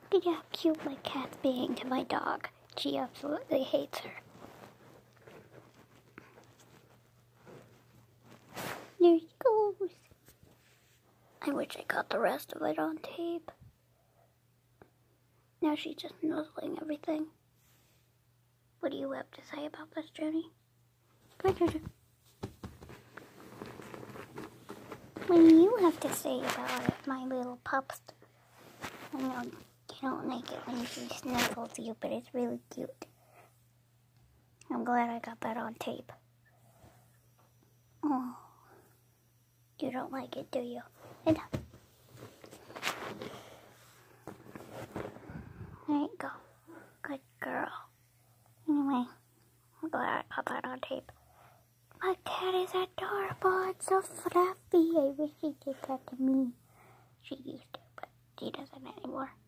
Look at how cute my cat's being to my dog. She absolutely hates her. There she goes. I wish I got the rest of it on tape. Now she's just nuzzling everything. What do you have to say about this, Johnny? What do you have to say about it, my little pups? I know you don't like it when she snuggles you, but it's really cute. I'm glad I got that on tape. Oh, you don't like it, do you? There you go. Good girl. Anyway, I'm glad I got that on tape. My cat is adorable. It's so fluffy. I wish she did that to me. She used to, but she doesn't anymore.